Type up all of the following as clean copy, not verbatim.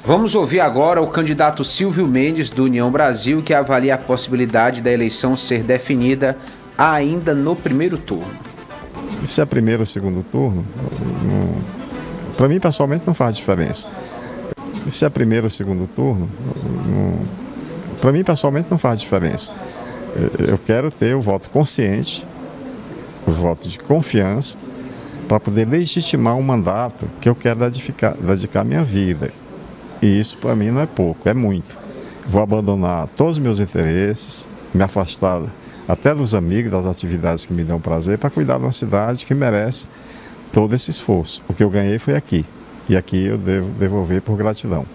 Vamos ouvir agora o candidato Silvio Mendes, do União Brasil, que avalia a possibilidade da eleição ser definida ainda no primeiro turno. Se é primeiro ou segundo turno, para mim pessoalmente não faz diferença. Se é primeiro ou segundo turno, para mim pessoalmente não faz diferença. Eu quero ter o voto consciente, o voto de confiança, para poder legitimar um mandato que eu quero dedicar minha vida. E isso para mim não é pouco, é muito. Vou abandonar todos os meus interesses, me afastar até dos amigos, das atividades que me dão prazer, para cuidar de uma cidade que merece todo esse esforço. O que eu ganhei foi aqui, e aqui eu devo devolver por gratidão.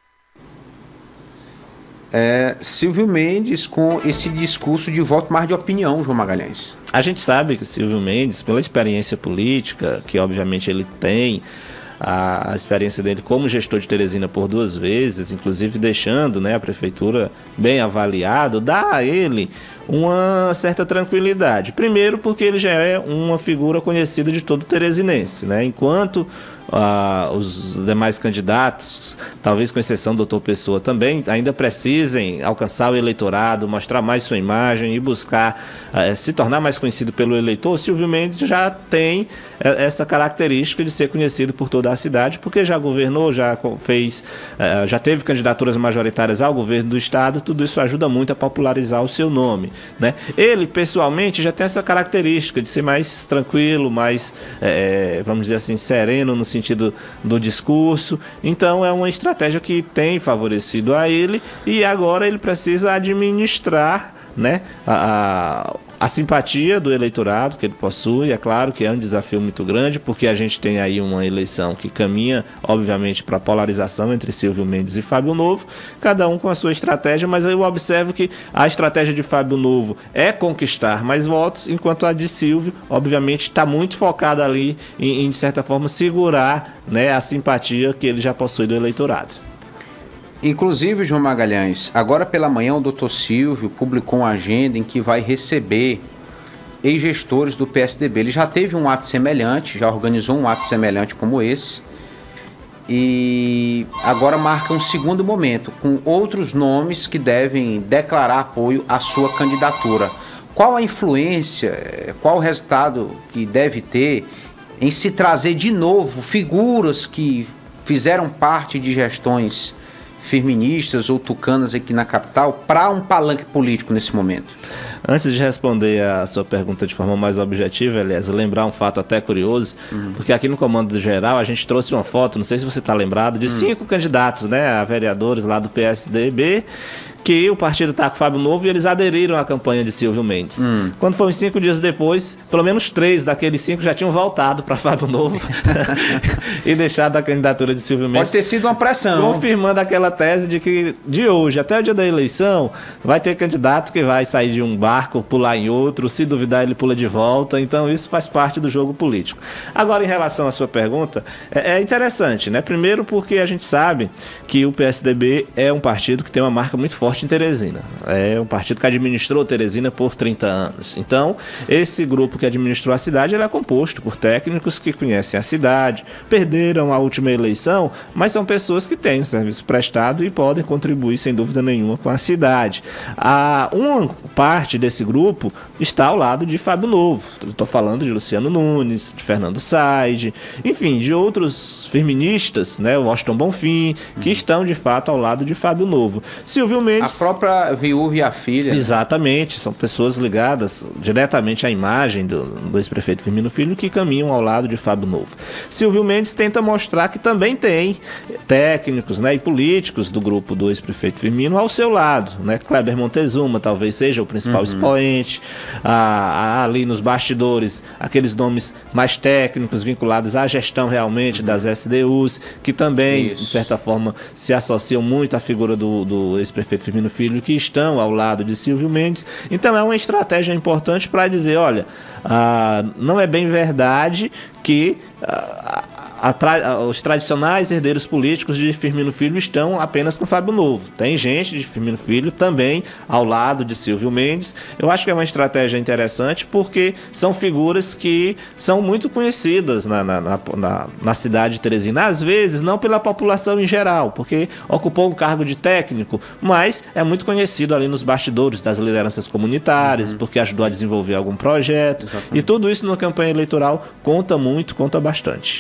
Silvio Mendes com esse discurso de voto mais de opinião, João Magalhães. A gente sabe que Silvio Mendes, pela experiência política, que obviamente ele tem, a experiência dele como gestor de Teresina por 2 vezes, inclusive deixando, né, a prefeitura bem avaliado, dá a ele uma certa tranquilidade. Primeiro porque ele já é uma figura conhecida de todo teresinense, né? Enquanto os demais candidatos, talvez com exceção do doutor Pessoa também, ainda precisem alcançar o eleitorado, mostrar mais sua imagem e buscar se tornar mais conhecido pelo eleitor, Silvio Mendes já tem essa característica de ser conhecido por toda a cidade, porque já governou, já teve candidaturas majoritárias ao governo do estado. Tudo isso ajuda muito a popularizar o seu nome, né? Ele, pessoalmente, já tem essa característica de ser mais tranquilo, mais, vamos dizer assim, sereno no sentido do discurso. Então é uma estratégia que tem favorecido a ele, e agora ele precisa administrar, né, a simpatia do eleitorado que ele possui. É claro que é um desafio muito grande, porque a gente tem aí uma eleição que caminha, obviamente, para a polarização entre Silvio Mendes e Fábio Novo, cada um com a sua estratégia, mas eu observo que a estratégia de Fábio Novo é conquistar mais votos, enquanto a de Silvio, obviamente, está muito focada ali em, de certa forma, segurar, né, a simpatia que ele já possui do eleitorado. Inclusive, João Magalhães, agora pela manhã o doutor Silvio publicou uma agenda em que vai receber ex-gestores do PSDB. Ele já teve um ato semelhante, já organizou um ato semelhante como esse, e agora marca um segundo momento, com outros nomes que devem declarar apoio à sua candidatura. Qual a influência, qual o resultado que deve ter em se trazer de novo figuras que fizeram parte de gestões firministas ou tucanas aqui na capital para um palanque político nesse momento? Antes de responder a sua pergunta de forma mais objetiva, aliás, lembrar um fato até curioso, porque aqui no Comando Geral a gente trouxe uma foto, não sei se você está lembrado, de 5 candidatos, né, a vereadores lá do PSDB, que o partido está com o Fábio Novo, e eles aderiram à campanha de Silvio Mendes. Quando foi uns 5 dias depois, pelo menos 3 daqueles 5 já tinham voltado para Fábio Novo e deixado a candidatura de Silvio Mendes. Pode ter sido uma pressão. Confirmando aquela tese de que de hoje até o dia da eleição vai ter candidato que vai sair de um barco, pular em outro, se duvidar ele pula de volta. Então isso faz parte do jogo político. Agora, em relação à sua pergunta, é interessante, né? Primeiro porque a gente sabe que o PSDB é um partido que tem uma marca muito forte em Teresina. É um partido que administrou Teresina por 30 anos. Então, esse grupo que administrou a cidade, ele é composto por técnicos que conhecem a cidade, perderam a última eleição, mas são pessoas que têm um serviço prestado e podem contribuir, sem dúvida nenhuma, com a cidade. Uma parte desse grupo está ao lado de Fábio Novo. Estou falando de Luciano Nunes, de Fernando Said, enfim, de outros firministas, né, o Washington Bonfim, que estão, de fato, ao lado de Fábio Novo. Silvio Mendes... A própria viúva e a filha. Exatamente, são pessoas ligadas diretamente à imagem do ex-prefeito Firmino Filho, que caminham ao lado de Fábio Novo. Silvio Mendes tenta mostrar que também tem técnicos, né, e políticos do grupo do ex-prefeito Firmino ao seu lado, né? Kleber Montezuma talvez seja o principal expoente, ali nos bastidores, aqueles nomes mais técnicos vinculados à gestão realmente das SDUs, que também, de certa forma, se associam muito à figura do ex-prefeito Firmino Filho, que estão ao lado de Silvio Mendes. Então é uma estratégia importante para dizer, olha, não é bem verdade que os tradicionais herdeiros políticos de Firmino Filho estão apenas com Fábio Novo. Tem gente de Firmino Filho também ao lado de Silvio Mendes. Eu acho que é uma estratégia interessante porque são figuras que são muito conhecidas na cidade de Teresina. Às vezes, não pela população em geral, porque ocupou um cargo de técnico, mas é muito conhecido ali nos bastidores das lideranças comunitárias, porque ajudou a desenvolver algum projeto. Exatamente. E tudo isso na campanha eleitoral conta muito, conta bastante.